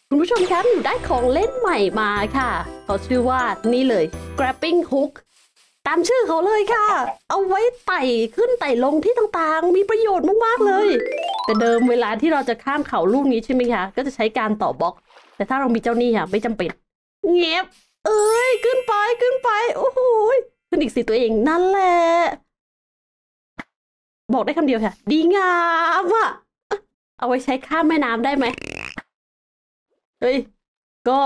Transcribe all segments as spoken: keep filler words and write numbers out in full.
คุณผู้ชมครับหนูได้ของเล่นใหม่มาค่ะเขาชื่อว่านี่เลย grabbing hook ตามชื่อเขาเลยค่ะเอาไว้ไต่ขึ้นไต่ลงที่ต่างๆมีประโยชน์มากๆเลยแต่เดิมเวลาที่เราจะข้ามเขาลูกนี้ใช่ไหมคะก็จะใช้การต่อบล็อกแต่ถ้าเรามีเจ้านี่ค่ะไม่จำเป็นเงียบเอ้ยขึ้นไปขึ้นไปโอ้โหขึ้นอีกสิตัวเองนั่นแหละบอกได้คำเดียวค่ะดีงามอะเอาไว้ใช้ข้ามแม่น้ำได้ไหมเฮ้ยก็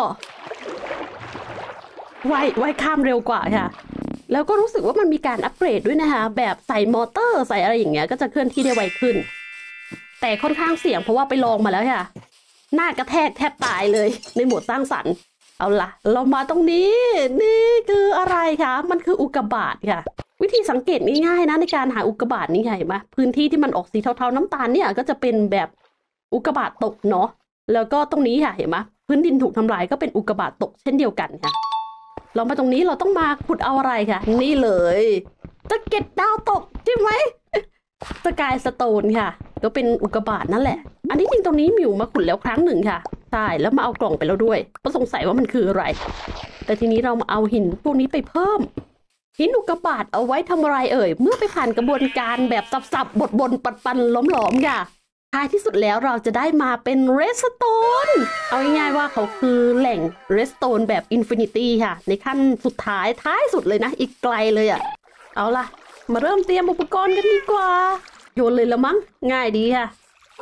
ว่ายว่ายข้ามเร็วกว่าค่ะแล้วก็รู้สึกว่ามันมีการอัปเกรดด้วยนะคะแบบใส่มอเตอร์ใส่อะไรอย่างเงี้ยก็จะเคลื่อนที่ได้ไวขึ้นแต่ค่อนข้างเสี่ยงเพราะว่าไปลองมาแล้วค่ะหน้ากระแทกแทบตายเลยในโหมดสร้างสรรค์เอาล่ะเรามาตรงนี้นี่คืออะไรคะมันคืออุกกาบาตค่ะวิธีสังเกตง่ายๆนะในการหาอุกกาบาตนี่ไงมาพื้นที่ที่มันออกสีเทาๆน้ำตาลเนี่ยก็จะเป็นแบบอุกกาบาตตกเนาะแล้วก็ตรงนี้ค่ะเห็นไหมพื้นดินถูกทำลายก็เป็นอุกกาบาตตกเช่นเดียวกันค่ะเรามาตรงนี้เราต้องมาขุดเอาอะไรค่ะนี่เลยสะเก็ดดาวตกใช่ไหมสกายสโตนค่ะก็เป็นอุกกาบาตนั่นแหละอันนี้จริงตรงนี้มิวมาขุดแล้วครั้งหนึ่งค่ะใช่แล้วมาเอากล่องไปแล้วด้วยก็สงสัยว่ามันคืออะไรแต่ทีนี้เรามาเอาหินพวกนี้ไปเพิ่มหินอุกกาบาตเอาไว้ทำอะไรเอ่ยเมื่อไปผ่านกระบวนการแบบสับๆบดๆปันๆล้อมๆค่ะท้ายที่สุดแล้วเราจะได้มาเป็นเรสโตนเอาง่ายๆว่าเขาคือแหล่งเรสโตนแบบอินฟินิตี้ค่ะในขั้นสุดท้ายท้ายสุดเลยนะอีกไกลเลยอะเอาล่ะมาเริ่มเตรียมอุปกรณ์กันดีกว่าโยนเลยละมั้งง่ายดีค่ะ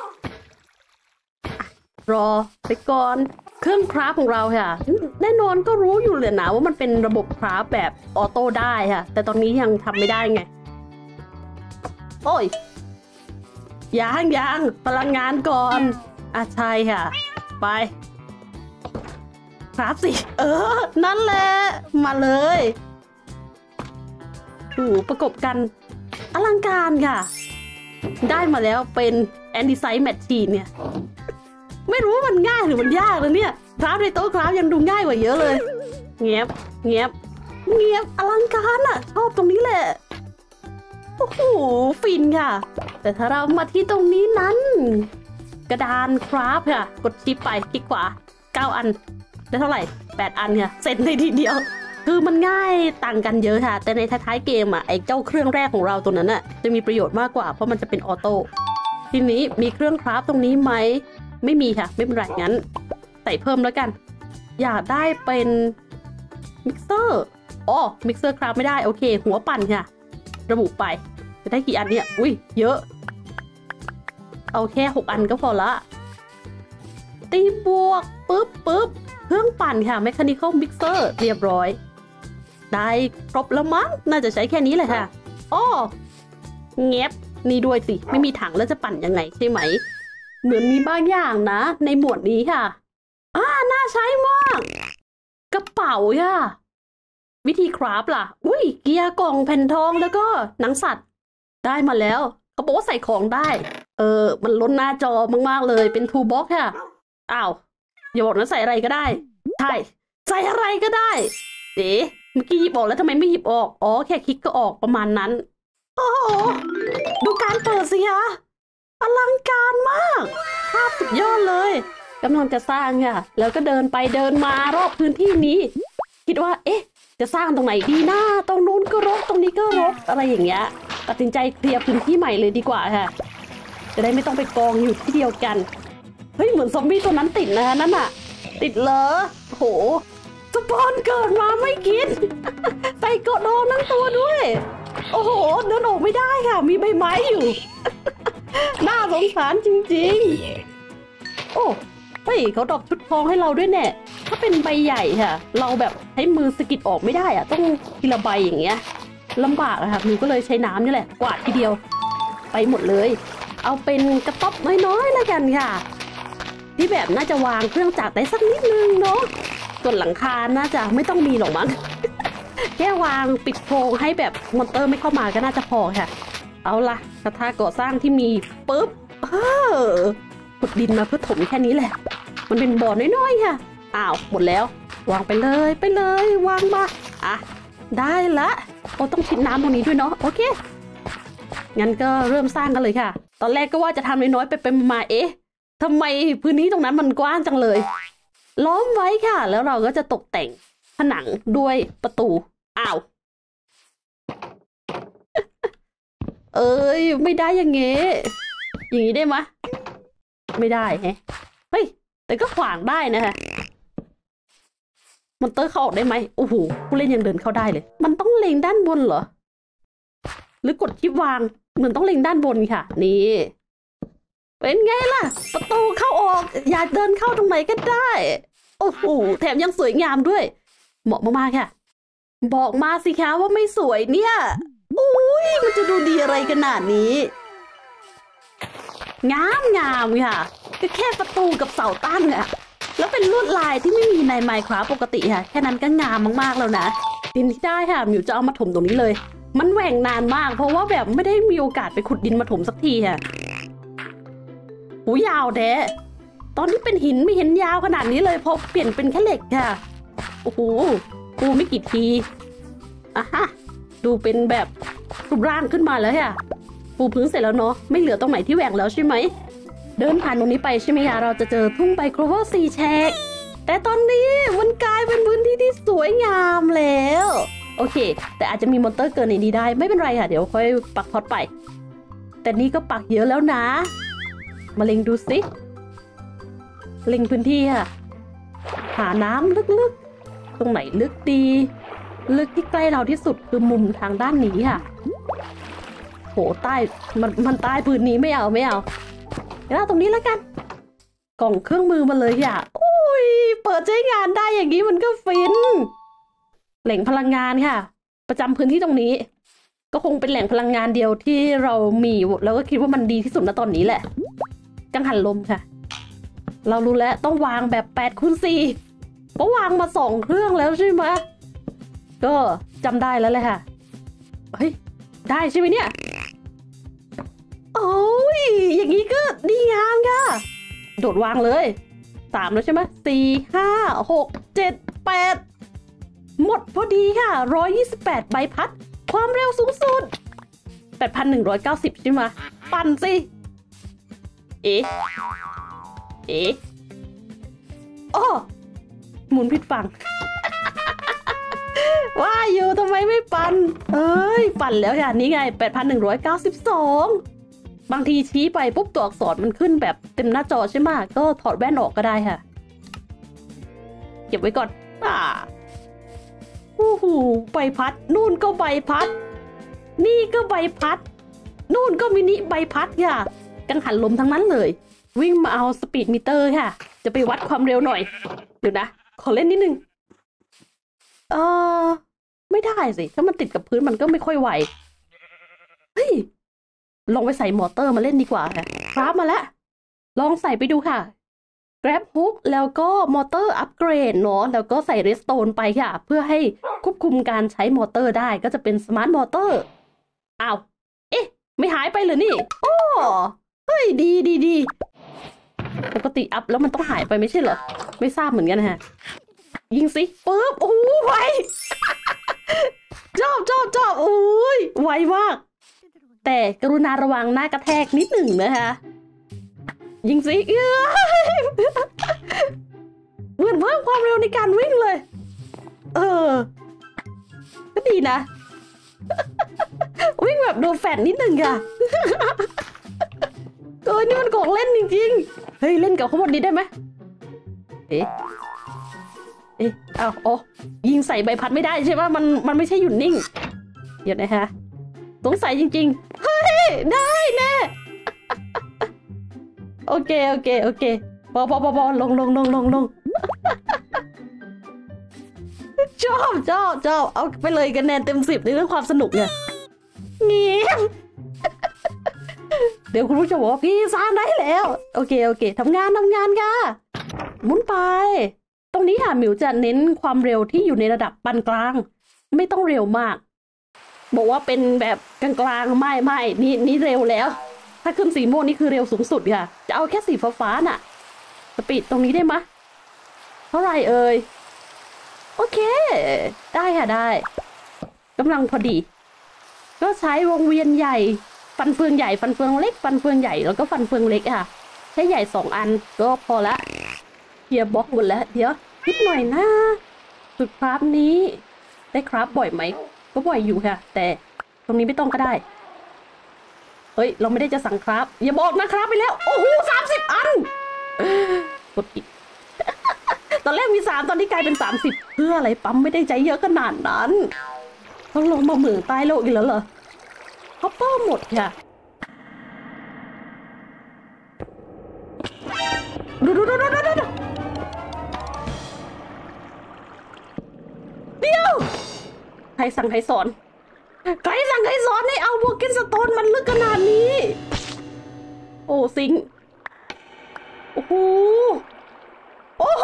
รอไปก่อนเครื่องคราฟของเราค่ะแน่นอนก็รู้อยู่เลยนะว่ามันเป็นระบบคราฟแบบออโต้ได้ค่ะแต่ตอนนี้ยังทำไม่ได้ไงโอ้ยยังยังพลังงานก่อนอ่ะใช่ค่ะไปครับสิเออนั่นแหละมาเลยโอ้ประกบกันอลังการค่ะได้มาแล้วเป็นแอนดิไซด์แมชชีนเนี่ยไม่รู้ว่ามันง่ายหรือมันยากเลยเนี่ยคราฟในโต๊ะคราฟยังดูง่ายกว่าเยอะเลยเงียบเงียบเงียบอลังการอ่ะชอบตรงนี้แหละโอ้โหฟินค่ะแต่ถ้าเรามาที่ตรงนี้นั้นกระดานคราฟค่ะกดชิปไปคลิกขวาเก้าอันได้เท่าไหร่แปดอันค่ะเสร็จในทีเดียวคือมันง่ายต่างกันเยอะค่ะแต่ในท้ายๆเกมอ่ะไอ้เจ้าเครื่องแรกของเราตัวนั้นอ่ะจะมีประโยชน์มากกว่าเพราะมันจะเป็นออโต้ทีนี้มีเครื่องคราฟตรงนี้ไหมไม่มีค่ะไม่เป็นไรงั้นใส่เพิ่มแล้วกันอยากได้เป็นมิกเซอร์อ๋อมิกเซอร์คราฟไม่ได้โอเคหัวปั่นค่ะระบุไปจะได้กี่อันเนี่ยอุ้ยเยอะเอาแค่หกอันก็พอละตีบวกปึ๊บปึ๊บเครื่องปั่นค่ะ Mechanical Mixer เรียบร้อยได้ครบแล้วมั้งน่าจะใช้แค่นี้แหละค่ะอ้อเงียบนี่ด้วยสิไม่มีถังแล้วจะปั่นยังไงใช่ไหมเหมือนมีบางอย่างนะในหมวดนี้ค่ะอ่าน่าใช้มากกระเป๋าค่ะวิธีคราฟล่ะอุ้ยเกียร์กล่องแผ่นทองแล้วก็หนังสัตว์ได้มาแล้วเขาบอกว่าใส่ของได้เออมันล้นหน้าจอมากๆเลยเป็นทูบ็อกค่ะอ้าวอย่าบอกนะใส่อะไรก็ได้ใช่ใส่อะไรก็ได้เอ๊ะเมื่อกี้หยิบออกแล้วทำไมไม่หยิบออกอ๋อแค่คลิกก็ออกประมาณนั้นโอ้โหดูการเปิดสิคะอลังการมากภาพสุดยอดเลยกำลังจะสร้างค่ะแล้วก็เดินไปเดินมารอบพื้นที่นี้คิดว่าเอ๊ะจะสร้างตรงไหนดีนะตรงนู้นก็รกตรงนี้ก็รกอะไรอย่างเงี้ยตัดสินใจเคลียร์พื้นที่ใหม่เลยดีกว่าค่ะจะได้ไม่ต้องไปกองอยู่ที่เดียวกันเฮ้ยเหมือนซอมบี้ตัวนั้นติดนะคะนั่นอะติดเหรอโหสปอนเกิดมาไม่กินใส่กดโดนนั่งตัวด้วยโอ้โหเดินออกไม่ได้ค่ะมีใบไม้อยู่น่าสงสารจริงๆโอ้เฮ้ยเขาดรอปชุดทองให้เราด้วยแน่ถ้าเป็นใบใหญ่ค่ะเราแบบใช้มือสกิดออกไม่ได้อะต้องทีละใบอย่างเงี้ยลำบากอะค่ะมิวก็เลยใช้น้ำนี่แหละกวาดทีเดียวไปหมดเลยเอาเป็นกระต๊อบน้อยๆแล้วกันค่ะที่แบบน่าจะวางเครื่องจักรได้สักนิดนึงเนาะส่วนหลังคาน่าจะไม่ต้องมีหรอกมั้ง แค่วางปิดโพรงให้แบบมอนเตอร์ไม่เข้ามาก็น่าจะพอค่ะเอาล่ะกระทะก่อสร้างที่มีปุ๊บเออขุดดินมาเพื่อถมแค่นี้แหละมันเป็นบ่อน้อยๆค่ะอ้าวหมดแล้ววางไปเลยไปเลยวางมาอ่ะได้ละโอ้ต้องชิดน้ำตรงนี้ด้วยเนาะโอเคงั้นก็เริ่มสร้างกันเลยค่ะตอนแรกก็ว่าจะทำน้อยๆไปไปมาเอ๊ะทำไมพื้นที่ตรงนั้นมันกว้างจังเลยล้อมไว้ค่ะแล้วเราก็จะตกแต่งผนังด้วยประตูอ้าวเอ้ยไม่ได้อย่างงี้อย่างงี้ได้ไหมไม่ได้แฮะเฮ้ยแต่ก็ขวางได้นะคะมอนเตอร์เข้าออกได้ไหมโอ้โหผู้เล่นยังเดินเข้าได้เลยมันต้องเล็งด้านบนเหรอหรือกดคลิปวางเหมือนต้องเล็งด้านบนค่ะนี่เป็นไงล่ะประตูเข้าออกอยากเดินเข้าตรงไหนก็ได้โอ้โหแถมยังสวยงามด้วยเหมาะมากๆค่ะบอกมาสิคะว่าไม่สวยเนี่ยอุ้ยมันจะดูดีอะไรขนาดนี้งามงามค่ะก็แค่ประตูกับเสาตั้งอะแล้วเป็นลวดลายที่ไม่มีใน Minecraft ปกติค่ะแค่นั้นก็งามมากๆแล้วนะดินที่ได้ค่ะมิวจะเอามาถมตรงนี้เลยมันแหว่งนานมากเพราะว่าแบบไม่ได้มีโอกาสไปขุดดินมาถมสักทีค่ะหูยาวแท้ตอนที่เป็นหินไม่เห็นยาวขนาดนี้เลยพอเปลี่ยนเป็นแค่เหล็กค่ะโอ้โหปูไม่กี่ทีอ่ะฮะดูเป็นแบบรูปร่างขึ้นมาแล้วค่ะปูพื้นเสร็จแล้วเนาะไม่เหลือตรงไหนที่แหว่งแล้วใช่ไหมเดินผ่านตรงนี้ไปใช่ไหมคะเราจะเจอทุ่งใบโครเวอร์สี่แฉกแต่ตอนนี้มันกลายเป็นพื้นที่ที่สวยงามแล้วโอเคแต่อาจจะมีมอนเตอร์เกินในนี้ได้ไม่เป็นไรค่ะเดี๋ยวค่อยปักพอดไปแต่นี่ก็ปักเยอะแล้วนะมาเล็งดูสิเล็งพื้นที่ค่ะหาน้ำลึกๆตรงไหนลึกดีลึกที่ใกล้เราที่สุดคือมุมทางด้านนี้ค่ะโหใต้มันมันใต้พื้นนี้ไม่เอาไม่เอาแล้วตรงนี้แล้วกันกล่องเครื่องมือมาเลยค่ะโอ้ยเปิดใช้งานได้อย่างนี้มันก็ฟินแหล่งพลังงานค่ะประจำพื้นที่ตรงนี้ก็คงเป็นแหล่งพลังงานเดียวที่เรามีแล้วก็คิดว่ามันดีที่สุดณตอนนี้แหละกังหันลมค่ะเรารู้แล้วต้องวางแบบแปดคูณสี่ก็วางมาสองเครื่องแล้วใช่ไหมก็จำได้แล้วเลยค่ะเฮ้ยได้ใช่ไหมเนี่ยโอ้ยอย่างนี้ก็ดีงามค่ะโดดวางเลยสามแล้วใช่ไหมสี่ห้าหกเจ็ดแปดหมดพอดีค่ะร้อยยี่สิบแปดใบพัดความเร็วสูงสุดแปดพันหนึ่งร้อยเก้าสิบใช่ไหมปั่นสิเอ๊ะเอ๊ะอ้อหมุนผิดฝั่งว่าอยู่ทำไมไม่ปั่นเอ้ยปั่นแล้วค่ะนี่ไง แปดพันหนึ่งร้อยเก้าสิบสอง บางทีชี้ไปปุ๊บตัวอักษรมันขึ้นแบบเต็มหน้าจอใช่ไหมก็ถอดแว่นออกก็ได้ค่ะเก็บไว้ก่อนอ่าโอ้โหใบพัดนู่นก็ใบพัดนี่ก็ใบพัดนู่นก็มินิใบพัดค่ะกังหันลมทั้งนั้นเลยวิ่งมาเอาสปีดมิเตอร์ค่ะจะไปวัดความเร็วหน่อยเดี๋ยวนะขอเล่นนิดนึงเออไม่ได้สิถ้ามันติดกับพื้นมันก็ไม่ค่อยไหวเฮ้ยลองไปใส่มอเตอร์มาเล่นดีกว่าค่ะครับมาแล้วลองใส่ไปดูค่ะ Grab Hook แล้วก็มอเตอร์อัปเกรดเนาะแล้วก็ใส่เรสโตนไปค่ะเพื่อให้ควบคุมการใช้มอเตอร์ได้ก็จะเป็นสมาร์ทมอเตอร์อ้าวเอ๊ะไม่หายไปเหรอนี่โอ้เฮ้ยดีดีดีปกติอัพแล้วมันต้องหายไปไม่ใช่เหรอไม่ทราบเหมือนกันฮะยิงสิปึ๊บโอ้ไวชอบชอบชอบโอ้ยไวมากแต่กรุณาระวังหน้ากระแทกนิดหนึ่งนะคะยิงสิเอ้ยเหมือนเพิ่มความเร็วในการวิ่งเลยเออก็ดีนะวิ่งแบบโดนแฟนนิดหนึ่งค่ะเออนี่มันของเล่นจริงๆเฮ้ยเล่นกับข้างบนนี้ได้ไหมเอ๊ะเอ๊ะอ้าวอ๋อยิงใส่ใบพัดไม่ได้ใช่ไหมมันมันไม่ใช่หยุดนิ่งเดี๋ยวนะคะสงสัยจริงๆเฮ้ยได้แน่โอเคโอเคโอเคพอพอพอพอลงลงลงลงลงชอบชอบชอบเอาไปเลยคะแนนเต็มสิบในเรื่องความสนุกเนี่ยเงี้ยเดี๋ยวคุณผู้ชมบอกว่าพี่สร้างได้แล้วโอเคโอเคทำงานทำงานค่ะหมุนไปตรงนี้ค่ะมิวจะเน้นความเร็วที่อยู่ในระดับปานกลางไม่ต้องเร็วมากบอกว่าเป็นแบบกลางๆไม่ไม่นี่นี่เร็วแล้วถ้าขึ้นสีม่วงนี่คือเร็วสูงสุดค่ะจะเอาแค่สีฟ้าๆน่ะสปีดตรงนี้ได้ไหมเท่าไหร่เอ่ยโอเคได้ค่ะได้กำลังพอดีก็ใช้วงเวียนใหญ่ฟันเฟืองใหญ่ฟันเฟืองเล็กฟันเฟืองใหญ่แล้วก็ฟันเฟืองเล็กค่ะใช้ใหญ่สองอันก็พอละเกียร์บล็อกหมดแล้วเดี๋ยวนิดหน่อยนะสุดคราฟนี้ได้คราฟบ่อยไหมก็บ่อยอยู่ค่ะแต่ตรงนี้ไม่ต้องก็ได้เฮ้ยเราไม่ได้จะสั่งคราฟอย่าบอกนะคราฟไปแล้วโอ้โหสามสิบอันกดอีก ตอนแรกมีสามตอนนี้กลายเป็นสามสิบเพื่ออะไรปั๊มไม่ได้ใจเยอะขนาดนั้นต้องลงมาเหมืองใต้โลกอีกแล้วเหรอฮอปเปอร์หมดค่ะดูดูดูดูดูดูเดี๋ยวใครสั่งใครสอนใครสั่งใครสอนให้เอาโบเกนสโตนมันลึกขนาดนี้โอ้ซิงโอ้โหโอ้โห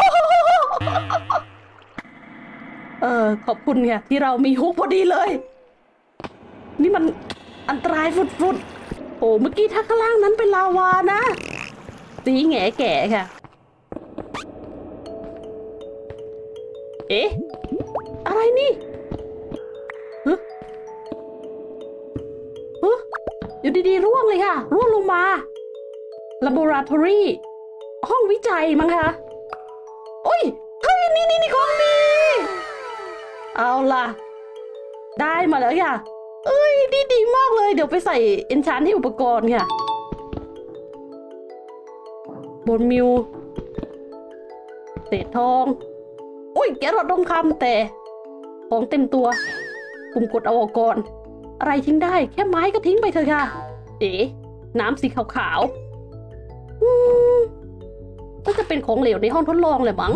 เออขอบคุณค่ะที่เรามีฮุกพอดีเลยนี่มันอันตรายฟุดๆโอ้เมื่อกี้ถ้าข้างล่างนั้นเป็นลาวานะตีแง่แก่ค่ะเอ๊ะอะไรนี่ฮึฮึอยู่ดีๆร่วงเลยค่ะร่วงลงมา laboratory ห้องวิจัยมั้งคะโอ้ยเฮ้ยนี่นี่นี่ของดีเอาล่ะได้มาแล้วค่ะเอ้ยดีดีมากเลยเดี๋ยวไปใส่เอนชานที่อุปกรณ์ค่ะบนมิวเศษทองอุ้ยแกรอดทองคำแต่ของเต็มตัวปุ่มกดเอาออกก่อนอะไรทิ้งได้แค่ไม้ก็ทิ้งไปเถอะค่ะเอ๋น้ำสีขาวๆอืมก็จะเป็นของเหลวในห้องทดลองเลยมั้ง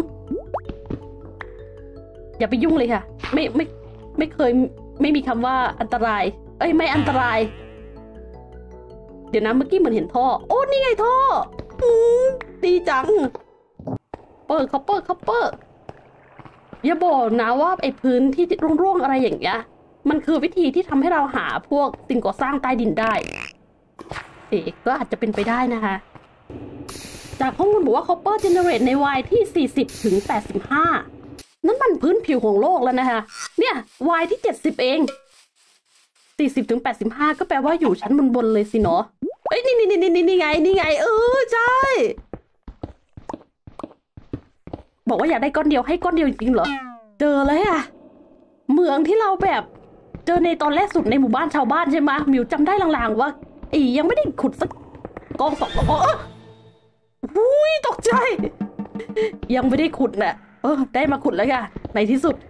อย่าไปยุ่งเลยค่ะไม่ไม่ไม่เคยไม่มีคำว่าอันตรายเอ้ยไม่อันตรายเดี๋ยวนะเมื่อกี้เหมือนเห็นท่อโอ้นี่ไงท่ออืมดีจังเปิดคัพเปอร์คัพเปอร์อย่าบอกนะว่าไอ้พื้นที่ร่วงๆอะไรอย่างเงี้ยมันคือวิธีที่ทำให้เราหาพวกสิ่งก่อสร้างใต้ดินได้เอ๊ะก็อาจจะเป็นไปได้นะคะจากข้อมูลบอกว่า Copper Generate ใน Y ที่ สี่สิบถึงแปดสิบห้า นั่นมันพื้นผิวของโลกแล้วนะคะเนี่ย Y ที่ เจ็ดสิบเอง สี่สิบถึงแปดสิบห้า ก็แปลว่าอยู่ชั้นบนๆเลยสิเนาะเอ้ยนี่นี่นี่นี่นี่ไงนี่ไงเออใช่บอกว่าอยากได้ก้อนเดียวให้ก้อนเดียวจริงเหรอเจอเลยอะเมืองที่เราแบบเจอในตอนแรกสุดในหมู่บ้านชาวบ้านใช่ไหมมิวจำได้ลางๆว่าอียังไม่ได้ขุดสักกองสองกองเอออุ้ยตกใจยังไม่ได้ขุดน่ะเออได้มาขุดแล้วค่ะในที่สุด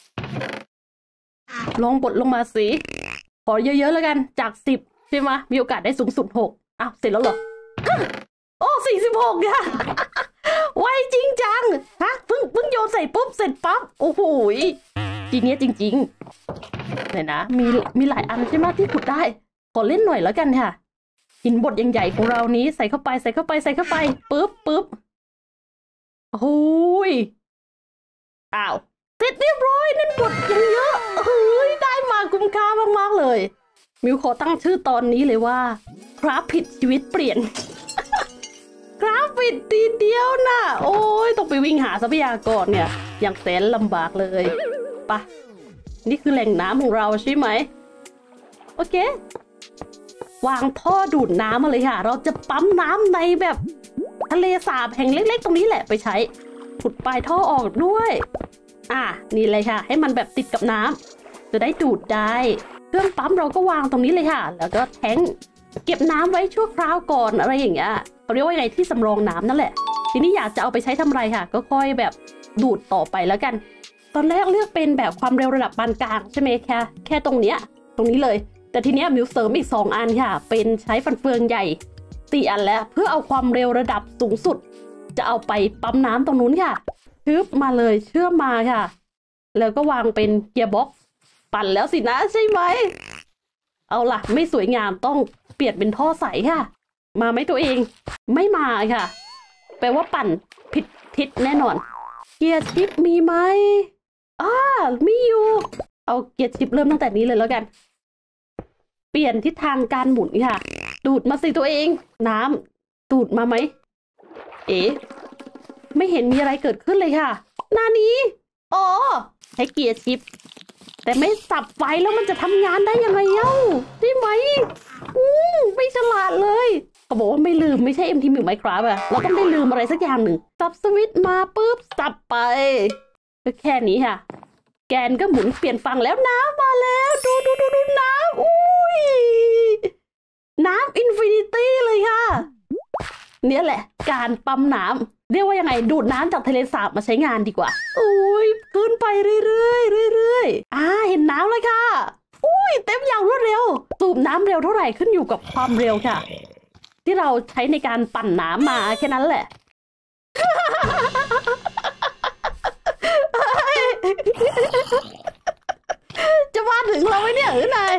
ลองบดลงมาสิขอเยอะๆแล้วกันจากสิบใช่ไหมมีโอกาสได้สูงสุดหกอ้าวเสร็จแล้วเหรอโอ้สี่สิบหกค่ะไวจริงจังฮะเพิ่งเพิ่งโยนใส่ปุ๊บเสร็จปั๊บโอ้โหจีเนี้ยจริงๆเนี่ยนะมีมีหลายอันใช่ไหมที่ขุดได้ขอเล่นหน่อยแล้วกันค่ะหินบดใหญ่ๆของเรานี้ใส่เข้าไปใส่เข้าไปใส่เข้าไปปุ๊บปุ๊บโอ้ยอ้าวเสร็จเรียบร้อยนั่นบดยังเยอะเฮ้ยได้มาคุ้มค่ามากๆเลยมิวขอตั้งชื่อตอนนี้เลยว่าคราฟผิดชีวิตเปลี่ยนคราฟผิดทีเดียวนะโอ้ยต้องไปวิ่งหาทรัพยากรเนี่ยอย่างแสนลำบากเลยปะนี่คือแหล่งน้ำของเราใช่ไหมโอเควางท่อดูดน้ำมาเลยค่ะเราจะปั๊มน้ำในแบบทะเลสาบแห่งเล็กๆตรงนี้แหละไปใช้ขุดปลายท่อออกด้วยอ่ะนี่เลยค่ะให้มันแบบติดกับน้ำจะได้ดูดได้เครื่องปั๊มเราก็วางตรงนี้เลยค่ะแล้วก็แทงเก็บน้ำไว้ชั่วคราวก่อนอะไรอย่างเงี้ยเขาเรียกว่าไงที่สำรองน้ำนั่นแหละทีนี้อยากจะเอาไปใช้ทำไรค่ะก็ค่อยแบบดูดต่อไปแล้วกันตอนแรกเลือกเป็นแบบความเร็วระดับปานกลางใช่ไหมแค่แค่ตรงเนี้ยตรงนี้เลยแต่ทีเนี้ยมิวเสริมอีกสองอันค่ะเป็นใช้ฟันเฟืองใหญ่สี่อันแล้วเพื่อเอาความเร็วระดับสูงสุดจะเอาไปปั๊มน้ำตรงนู้นค่ะทึบมาเลยเชื่อมมาค่ะแล้วก็วางเป็นเกียร์บ็อกซ์ปั่นแล้วสินะใช่ไหมเอาล่ะไม่สวยงามต้องเปลี่ยนเป็นท่อใสค่ะมาไหมตัวเองไม่มาค่ะแปลว่าปั่นผิดทิศแน่นอนเกียร์ชิปมีไหมอ่ามีอยู่เอาเกียร์ชิปเริ่มตั้งแต่นี้เลยแล้วกันเปลี่ยนทิศทางการหมุนค่ะดูดมาสิตัวเองน้ำดูดมาไหมเอ๊ะไม่เห็นมีอะไรเกิดขึ้นเลยค่ะหน้านี้อ๋อใช้เกียร์ชิปแต่ไม่สับไฟแล้วมันจะทำงานได้ยังไงเอ้าใช่ไหมอู้ไม่ฉลาดเลยก็บอกว่าไม่ลืมไม่ใช่ เอ็ม ที มิว Minecraft อะเราต้องได้ลืมอะไรสักอย่างหนึ่งสับสวิตช์มาปุ๊บสับไปก็แค่นี้ค่ะแกนก็หมุนเปลี่ยนฝั่งแล้วน้ำมาแล้วดูดูดูดูน้ำอุ้ยน้ำอินฟินิตี้เลยค่ะเนี่ยแหละการปั๊มน้ำเรียกว่ายังไงดูดน้ำจากทะเลสาบมาใช้งานดีกว่าอุ้ยขึ้นไปเรื่อยๆเรื่อยๆอ่าเห็นน้ำเลยค่ะอุ้ยเต็มอย่างรวดเร็วสูบน้ำเร็วเท่าไหร่ขึ้นอยู่กับความเร็วค่ะที่เราใช้ในการปั่นน้ำมาแค่นั้นแหละ จะมาถึงเราไหมเนี่ยหรือนาย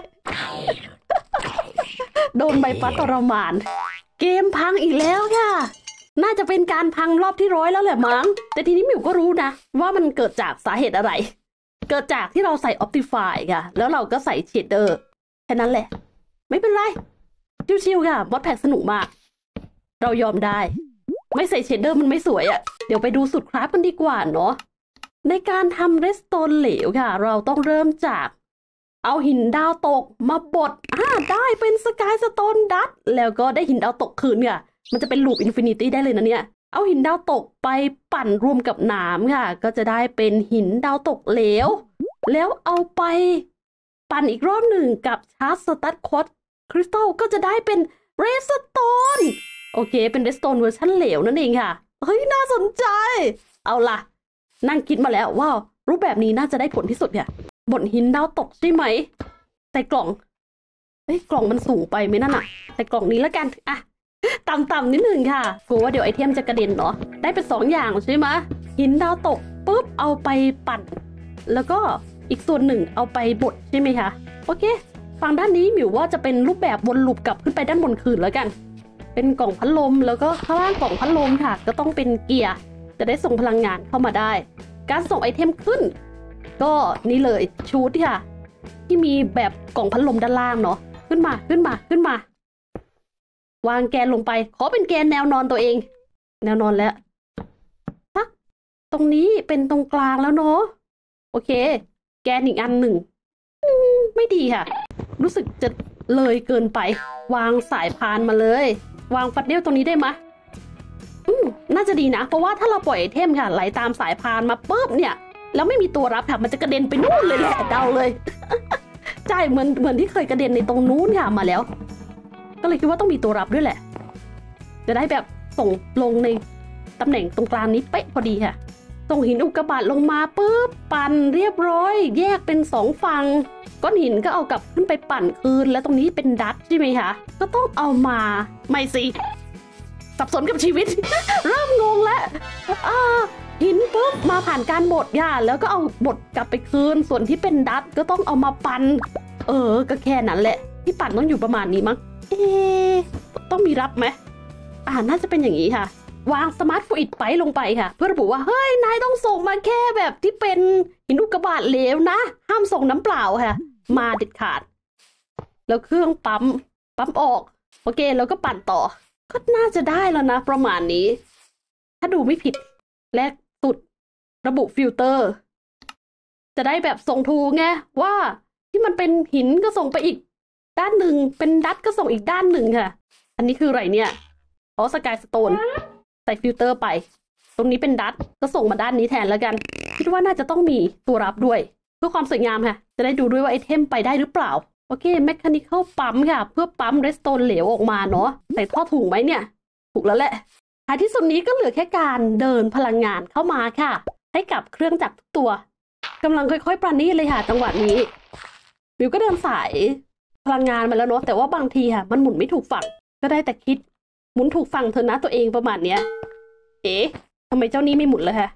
โดนใบพัดทรมานเกมพังอีกแล้วค่ะน่าจะเป็นการพังรอบที่ร้อยแล้วแหละมั้งแต่ทีนี้มิวก็รู้นะว่ามันเกิดจากสาเหตุอะไรเกิดจากที่เราใส่ Optify ค่ะแล้วเราก็ใส่เชดเดอร์แค่นั้นแหละไม่เป็นไรชิวๆค่ะมอดแพ็กสนุกมากเรายอมได้ไม่ใส่เชดเดอร์มันไม่สวยอะ่ะเดี๋ยวไปดูสูตรคราฟกันดีกว่าเนาะในการทำเรสโตนเหลวค่ะเราต้องเริ่มจากเอาหินดาวตกมาบดอ่าได้เป็นสกายสโตนดัตแล้วก็ได้หินดาวตกคืนค่ะมันจะเป็นลูปอินฟินิตี้ได้เลยนะเนี่ยเอาหินดาวตกไปปั่นรวมกับน้ำค่ะก็จะได้เป็นหินดาวตกเหลวแล้วเอาไปปั่นอีกรอบหนึ่งกับชาร์จสตั๊ดควอตคริสตัลก็จะได้เป็นเรสโตนโอเคเป็นเรสโตนเวอร์ชันเหลวนั่นเองค่ะเฮ้ยน่าสนใจเอาล่ะนั่งคิดมาแล้วว่ารูปแบบนี้น่าจะได้ผลที่สุดเนี่ยบนหินดาวตกใช่ไหมใส่กล่องเฮ้ยกล่องมันสูงไปไหมนั่นอะใส่กล่องนี้แล้วกันอะต่ำๆนิดหนึ่งค่ะกลัวว่าเดี๋ยวไอเทมจะกระเด็นเนาะได้เป็นสองอย่างใช่ไหมหินดาวตกปุ๊บเอาไปปั่นแล้วก็อีกส่วนหนึ่งเอาไปบดใช่ไหมคะโอเคฝั่งด้านนี้หมิวว่าจะเป็นรูปแบบวนลูปกลับขึ้นไปด้านบนคืนแล้วกันเป็นกล่องพัดลมแล้วก็ข้างล่างกล่องพัดลมค่ะก็ต้องเป็นเกียร์จะได้ส่งพลังงานเข้ามาได้การส่งไอเทมขึ้นก็นี่เลยชูดค่ะที่มีแบบกล่องพัดลมด้านล่างเนาะขึ้นมาขึ้นมาขึ้นมาวางแกนลงไปขอเป็นแกนแนวนอนตัวเองแนวนอนแล้วทักตรงนี้เป็นตรงกลางแล้วเนาะโอเคแกนอีกอันหนึ่งไม่ดีค่ะรู้สึกจะเลยเกินไปวางสายพานมาเลยวางฟัดเดลตรงนี้ได้ไหมอืมน่าจะดีนะเพราะว่าถ้าเราปล่อยไอเทมค่ะไหลตามสายพานมาปุ๊บเนี่ยแล้วไม่มีตัวรับค่ะมันจะกระเด็นไปนู่นเลยแหละเดาเลย ใช่เหมือนเหมือนที่เคยกระเด็นในตรงนู้นค่ะมาแล้วก็เลยคิดว่าต้องมีตัวรับด้วยแหละจะได้แบบส่งลงในตำแหน่งตรงกลางนี้เป๊ะพอดีค่ะส่งหินอุกกาบาตลงมาปุ๊บปั่นเรียบร้อยแยกเป็นสองฝั่งก้อนหินก็เอากลับขึ้นไปปั่นคืนแล้วตรงนี้เป็นดัตใช่ไหมคะก็ต้องเอามาไม่สิสับสนกับชีวิต เริ่มงงแล้วอ่าหินปุ๊บมาผ่านการบดค่ะแล้วก็เอาบดกลับไปคืนส่วนที่เป็นดัตก็ต้องเอามาปั่นเออก็แค่นั้นแหละที่ปั่นต้องอยู่ประมาณนี้มั้งเอ๊ะต้องมีรับไหมอ่าน่าจะเป็นอย่างนี้ค่ะวางสมาร์ทฟลูอิดไปลงไปค่ะเพื่อระบุว่าเฮ้ยนายต้องส่งมาแค่แบบที่เป็นหินอุกกาบาตเหลวนะห้ามส่งน้ำเปล่าค่ะมาเด็ดขาดแล้วเครื่องปั๊มปั๊มออกโอเคแล้วก็ปั่นต่อก็น่าจะได้แล้วนะประมาณนี้ถ้าดูไม่ผิดและสุดระบุฟิลเตอร์จะได้แบบส่งถูกไงว่าที่มันเป็นหินก็ส่งไปอีกด้านหนึ่งเป็นดัตก็ส่งอีกด้านหนึ่งค่ะอันนี้คืออะไรเนี่ยอ๋อสกายสโตนใส่ฟิลเตอร์ไปตรงนี้เป็นดัตก็ส่งมาด้านนี้แทนแล้วกันคิดว่าน่าจะต้องมีตัวรับด้วยเพื่อความสวยงามค่ะจะได้ดูด้วยว่าไอเทมไปได้หรือเปล่าโอเคแมคคานิคอลปั๊มค่ะเพื่อปั๊มเรสโตนเหลวออกมาเนาะใส่ท่อถูกไหมเนี่ยถูกแล้วแหละท้ายที่สุดนี้ก็เหลือแค่การเดินพลังงานเข้ามาค่ะให้กับเครื่องจักรทุกตัวกำลังค่อยๆประณีตเลยค่ะจังหวะนี้วิวก็เดินสายพลังงานมาแล้วเนาะแต่ว่าบางทีค่ะมันหมุนไม่ถูกฝั่งก็ได้แต่คิดหมุนถูกฝั่งเธอนะตัวเองประมาณเนี้ยเอ๊ะทำไมเจ้านี้ไม่หมุนเลยฮะ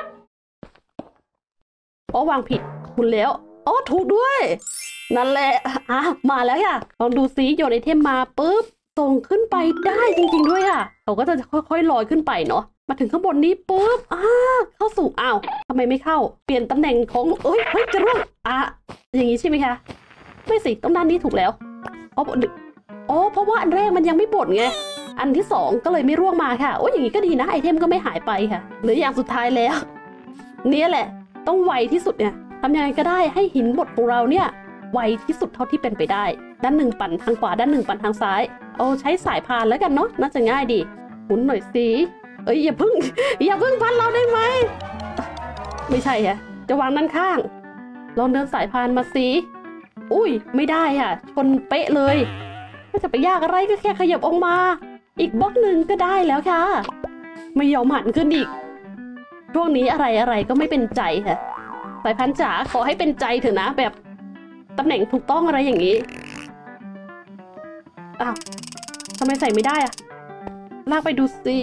อ๋อวางผิดหมุนแล้วอ๋อถูกด้วยนั่นแหละอ่ะมาแล้วค่ะลองดูซิโยนไอเทมมาปุ๊บส่งขึ้นไปได้จริงๆด้วยค่ะเขาก็จะค่อยๆลอยขึ้นไปเนาะมาถึงข้างบนนี้ปุ๊บอ่าเข้าสู่อ้าวทำไมไม่เข้าเปลี่ยนตำแหน่งของเอ้ยเฮ้ยจะร่วงอ่ะอย่างนี้ใช่ไหมคะไม่สิต้องด้านนี้ถูกแล้วอ๋ออ๋อเพราะว่าอันแรกมันยังไม่บดไงอันที่สองก็เลยไม่ร่วงมาค่ะโอ้ยอย่างนี้ก็ดีนะไอเทมก็ไม่หายไปค่ะหรืออย่างสุดท้ายแล้วเนี่ยแหละต้องไวที่สุดเนี่ยทำยังไงก็ได้ให้หินบดของเราเนี่ยไวที่สุดเท่าที่เป็นไปได้ด้านหนึ่งปั่นทางขวาด้านหนึ่งปั่นทางซ้ายเอาใช้สายพานแล้วกันเนาะน่าจะง่ายดีหมุนหน่อยสิเอ้ยอย่าพึ่งอย่าพึ่งพันเราได้ไหมไม่ใช่ฮะจะวางด้านข้างลองเดินสายพานมาสิอุ้ยไม่ได้ค่ะชนเป๊ะเลยก็จะไปยากอะไรก็แค่ขยับออกมาอีกบล็อกหนึ่งก็ได้แล้วค่ะไม่ยอมหันขึ้นอีกช่วงนี้อะไรอะไรก็ไม่เป็นใจค่ะสายพันจ๋าขอให้เป็นใจเถอะนะแบบตำแหน่งถูกต้องอะไรอย่างนี้อ้าวทำไมใส่ไม่ได้อะลากไปดูสิ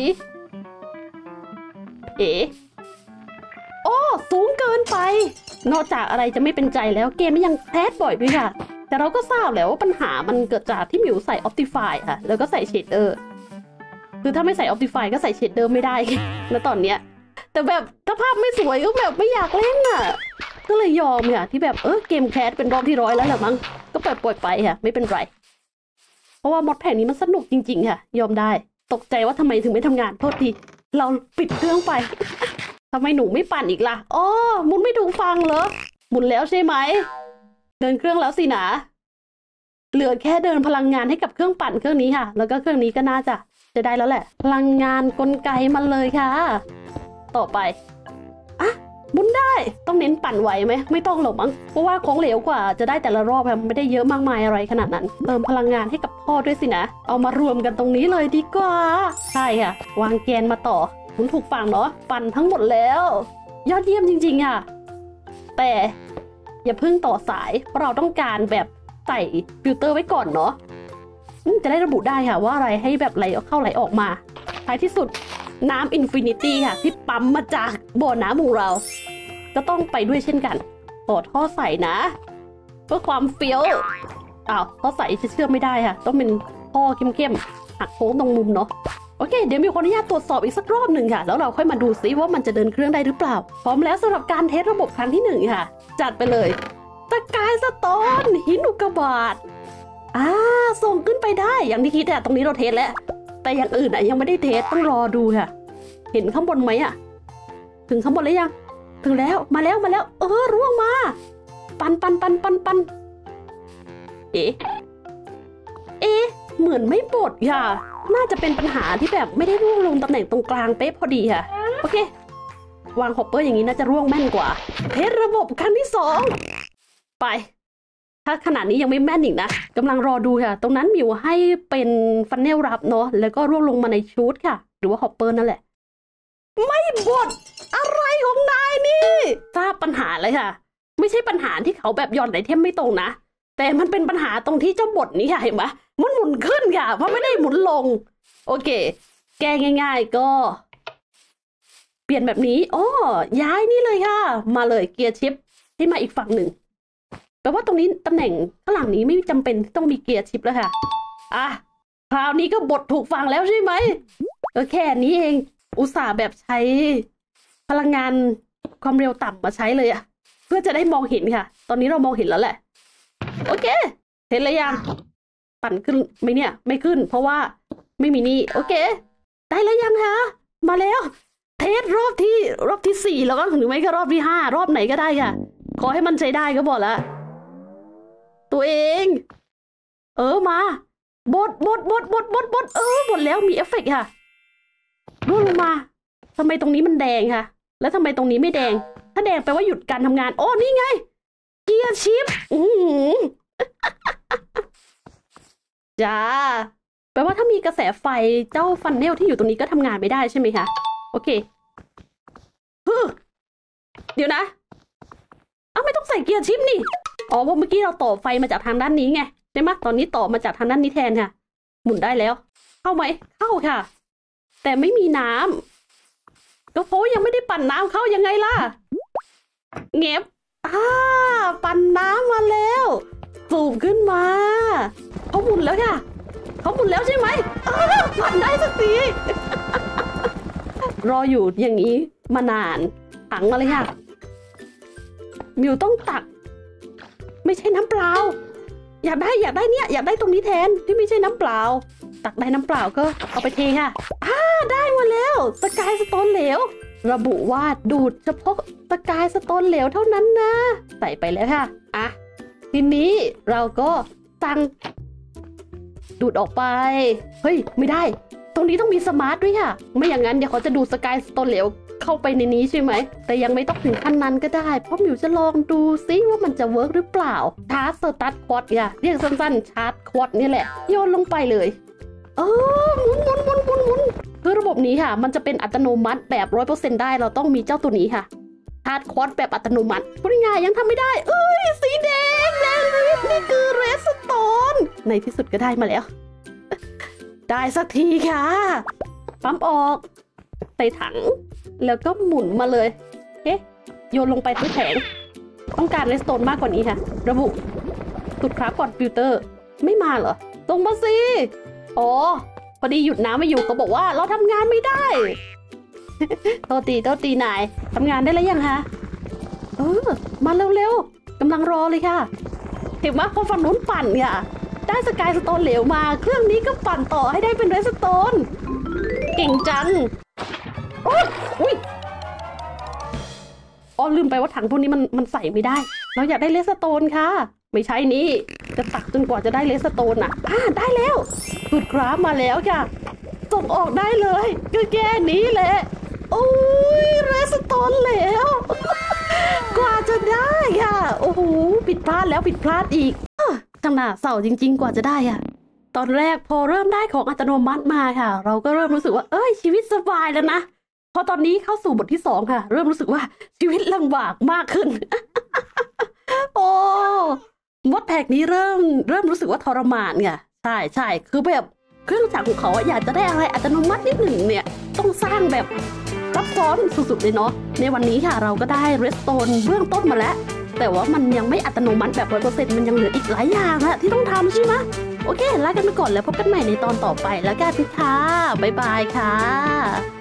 เอ๋โอ้สูงเกินไปนอกจากอะไรจะไม่เป็นใจแล้วเกมนี้ยังแคสบ่อยด้วยค่ะแต่เราก็ทราบแล้วว่าปัญหามันเกิดจากที่หมิวใส่ Optify ค่ะแล้วก็ใส่เชดเดอร์คือถ้าไม่ใส่ Optify ก็ใส่เชดเดอร์ไม่ได้ณตอนเนี้ยแต่แบบถ้าภาพไม่สวยก็แบบไม่อยากเล่นอ่ะก็เลยยอมค่ะที่แบบเออเกมแคสเป็นรอบที่ร้อยแล้วแหละมั้งก็ปล่อยปล่อยไปค่ะไม่เป็นไรเพราะว่ามอดแผ่นนี้มันสนุกจริงๆค่ะยอมได้ตกใจว่าทำไมถึงไม่ทำงานโทษทีเราปิดเครื่องไปทำไมหนูไม่ปั่นอีกล่ะอ๋อหมุนไม่ถูกฟังเหรอหมุนแล้วใช่ไหมเดินเครื่องแล้วสินะเหลือแค่เดินพลังงานให้กับเครื่องปั่นเครื่องนี้ค่ะแล้วก็เครื่องนี้ก็น่าจะจะได้แล้วแหละพลังงานกลไกมันเลยค่ะต่อไปอ่ะหมุนได้ต้องเน้นปั่นไหวไหมไม่ต้องหรอกมั้งเพราะว่าของเหลวกว่าจะได้แต่ละรอบค่ะไม่ได้เยอะมากมายอะไรขนาดนั้นเติมพลังงานให้กับพ่อด้วยสินะเอามารวมกันตรงนี้เลยดีกว่าใช่ค่ะวางแกนมาต่อหมุนถูกฝั่งเนาะปั่นทั้งหมดแล้วยอดเยี่ยมจริงๆค่ะแต่อย่าเพิ่งต่อสายเพราะเราต้องการแบบใส่ฟิลเตอร์ไว้ก่อนเนาะจะได้ระบุได้ค่ะว่าอะไรให้แบบไหลเข้าไหลออกมาท้ายที่สุดน้ำอินฟินิตี้ค่ะที่ปั๊มมาจากบ่อน้ำของเราก็ต้องไปด้วยเช่นกันต่อท่อใส่นะเพื่อความเฟี้ยวอ้าวท่อใส่จะเชื่อมไม่ได้ค่ะต้องเป็นท่อเข้มๆหักโค้งตรงมุมเนาะโอเคเดี๋ยวมีคนอนุญาตตรวจสอบอีกสักรอบหนึ่งค่ะแล้วเราค่อยมาดูซิว่ามันจะเดินเครื่องได้หรือเปล่าพร้อมแล้วสำหรับการเทสระบบครั้งที่หนึ่งค่ะจัดไปเลยสกายสโตนหินอุกกาบาตอ่าส่งขึ้นไปได้อย่างที่คิดอะตรงนี้เราเทสแล้วแต่อย่างอื่นอะยังไม่ได้เทสต้องรอดูค่ะเห็นข้างบนไหมอะถึงข้างบนแล้วยังถึงแล้วมาแล้วมาแล้วเออร่วงมาปันปันปันปันปันเอ๊ะเอ๊ะเหมือนไม่บดค่ะน่าจะเป็นปัญหาที่แบบไม่ได้ร่วงลงตำแหน่งตรงกลางเป๊ะพอดีค่ะโอเควางฮอปเปอร์อย่างนี้น่าจะร่วงแม่นกว่าเทสระบบครั้งที่สองไปถ้าขนาดนี้ยังไม่แม่นอีกนะกำลังรอดูค่ะตรงนั้นมิวให้เป็นฟันเนลรับเนาะแล้วก็ร่วงลงมาในชูดค่ะหรือว่าฮอปเปอร์นั่นแหละไม่บดอะไรของนายนี่ทราบปัญหาเลยค่ะไม่ใช่ปัญหาที่เขาแบบย่อนไอเทมไม่ตรงนะแต่มันเป็นปัญหาตรงที่เจ้าบดนี้ค่ะเห็นไหมมันหมุนขึ้นค่ะเพราะไม่ได้หมุนลงโอเคแก้ง่ายๆก็เปลี่ยนแบบนี้อ๋อย้ายนี่เลยค่ะมาเลยเกียร์ชิปให้มาอีกฝั่งหนึ่งแปลว่าตรงนี้ตำแหน่งข้างหลังนี้ไม่จำเป็นต้องมีเกียร์ชิปแล้วค่ะอ่ะคราวนี้ก็บดถูกฝั่งแล้วใช่ไหมก็แค่นี้เองอุตส่าห์แบบใช้พลังงานความเร็วต่ำมาใช้เลยอะเพื่อจะได้มองเห็นค่ะตอนนี้เรามองเห็นแล้วแหละโอเคเห็นแล้วยังปั่นขึ้นไหมเนี่ยไม่ขึ้นเพราะว่าไม่มีนี่โอเคได้แล้วยังคะมาแล้วเทสรอบที่รอบที่สี่แล้วก็หรือไม่ก็รอบที่ห้ารอบไหนก็ได้ค่ะขอให้มันใช้ได้ก็บอกแล้วตัวเองเออมาบดบดบดบดบดบดเออบดแล้วมีเอฟเฟกต์ค่ะร่วงลงมาทำไมตรงนี้มันแดงค่ะแล้วทำไมตรงนี้ไม่แดงถ้าแดงแปลว่าหยุดการทำงานโอ้นี่ไงเกียร์ชิปอือจ้าแปลว่าถ้ามีกระแสไฟเจ้าฟันเนลที่อยู่ตรงนี้ก็ทำงานไม่ได้ใช่ไหมคะโอเคฮึเดี๋ยวนะเอ้าไม่ต้องใส่เกียร์ชิปนี่อ๋อเพราะเมื่อกี้เราต่อไฟมาจากทางด้านนี้ไงใช่ไหมตอนนี้ต่อมาจากทางด้านนี้แทนค่ะหมุนได้แล้วเข้าไหมเข้าค่ะแต่ไม่มีน้ำก็เพราะยังไม่ได้ปั่นน้ำเข้ายังไงล่ะเงียบอ่าปั่นน้ำมาแล้วสูบขึ้นมาเขาหมุนแล้วค่ะเขาหมุนแล้วใช่ไหมปั่นได้สักที รออยู่อย่างนี้มานานถังมาเลยค่ะมิวต้องตักไม่ใช่น้ำเปล่าอยากได้อยากได้เนี่ยอยากได้ตรงนี้แทนที่ไม่ใช่น้ำเปล่าตักได้น้ำเปล่าก็เอาไปเทค่ะอ่าได้มาแล้วสกายสโตนเหลวระบุว่าดูดเฉพาะสกายสโตนเหลวเท่านั้นนะใส่ไปแล้วค่ะอ่ะทีนี้เราก็สั่งดูดออกไปเฮ้ยไม่ได้ตรงนี้ต้องมีสมาร์ทด้วยค่ะไม่อย่างนั้นเดี๋ยวเขาจะดูสกายสโตนเหลวเข้าไปในนี้ใช่ไหมแต่ยังไม่ต้องถึงขั้นนั้นก็ได้เพราะหมิวจะลองดูซิว่ามันจะเวิร์กหรือเปล่าชาร์จสตาร์ทควอดค่ะเรียกสั้นๆชาร์จควอดนี่แหละโยนลงไปเลยเออหมุนหมุนหมุนหมุนหมุนคือระบบนี้ค่ะมันจะเป็นอัตโนมัติแบบร้อยเปอร์เซ็นต์ได้เราต้องมีเจ้าตัวนี้ค่ะชาร์จควอดแบบอัตโนมัติพูดง่ายๆยังทำไม่ได้เอ้ยสีแดงแดงนี่คือเรสโตนในที่สุดก็ได้มาแล้วได้สักทีค่ะปั๊มออกใส่ถังแล้วก็หมุนมาเลยเอ๊ะโยนลงไปทั้งแผงต้องการเรสโตนมากกว่านี้ค่ะระบุสุดครับก่อนฟิลเตอร์ไม่มาเหรอตรงมาสิอ๋อพอดีหยุดน้ำไม่อยู่เขาบอกว่าเราทำงานไม่ได้โทษตีโทษตีนายทำงานได้แล้วยังคะเออมาเร็วๆกำลังรอเลยค่ะเห็นว่าคนฝั่งนู้นปั่นค่ะได้สกายสโตนเหลวมาเครื่องนี้ก็ปั่นต่อให้ได้เป็นเรสโตนเก่งจังโอ้ยอุ้ยอ๋อลืมไปว่าถังพวกนี้มันมันใส่ไม่ได้เราอยากได้เรสโตนค่ะไม่ใช่นี่จะตักจนกว่าจะได้เรสโตนอ่ะอ่าได้แล้วสุดคราฟมาแล้วค่ะส่งออกได้เลยก็แค่นี้แหละโอ้ยเรสโตนแล้วกว่าจะได้ค่ะโอ้โหผิดพลาดแล้วผิดพลาดอีกจังหวะเสาจริงๆกว่าจะได้อะตอนแรกพอเริ่มได้ของอัตโนมัติมาค่ะเราก็เริ่มรู้สึกว่าเอ้ยชีวิตสบายแล้วนะพอตอนนี้เข้าสู่บทที่สองค่ะเริ่มรู้สึกว่าชีวิตลำบากมากขึ้น โอ้มดแพกนี้เริ่มเริ่มรู้สึกว่าทรมานไงใช่ใช่คือแบบเครื่องจักรของเขาอยากจะได้อะไรอัตโนมัตินิดหนึ่งเนี่ยต้องสร้างแบบซับซ้อนสุดๆเลยเนาะในวันนี้ค่ะเราก็ได้เรสโตนเบื้องต้นมาแล้วแต่ว่ามันยังไม่อัตโนมัติแบบร้อยเปอร์เซ็นต์มันยังเหลืออีกหลายอย่างอะที่ต้องทำใช่ไหมโอเคลากันไปก่อนแล้วพบกันใหม่ในตอนต่อไปแล้วกันค่ะบ๊ายบายค่ะ